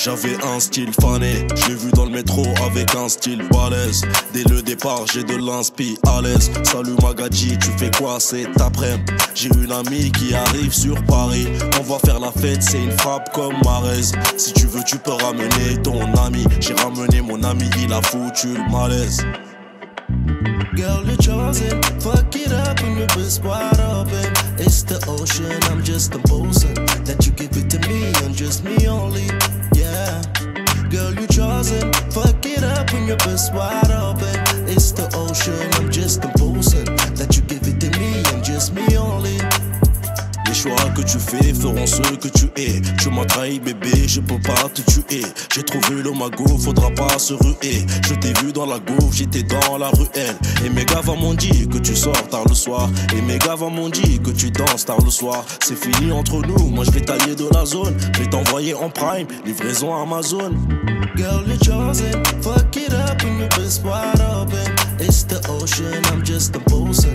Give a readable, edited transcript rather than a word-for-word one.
J'avais un style fané, je l'ai vu dans le métro avec un style balèze. Dès le départ, j'ai de l'inspi à l'aise. Salut Magadji, tu fais quoi cet après-midi? J'ai une amie qui arrive sur Paris. On va faire la fête, c'est une frappe comme Marez. Si tu veux, tu peux ramener ton ami. J'ai ramené mon ami, il a foutu le malaise. Girl, you're chosen, fuck it up and your best wide open. It's the ocean, I'm just imposing that you give it to me and just me only, yeah. Girl, you're chosen, fuck it up and your best wide open. It's the ocean, I'm just imposing that you give it to me and just me only. Les choix que tu fais feront ce que tu es. Tu m'as trahi bébé, je peux pas te tuer. J'ai trouvé le magot, faudra pas se ruer. Je t'ai vu dans la gauche, j'étais dans la ruelle. Et mes gars m'ont dit que tu sors tard le soir. Et mes gars m'ont dit que tu danses tard le soir. C'est fini entre nous, moi je vais tailler de la zone. Je vais t'envoyer en prime, livraison Amazon. Girl, you're chosen, fuck it up and your best wide open. It's the ocean, I'm just imposing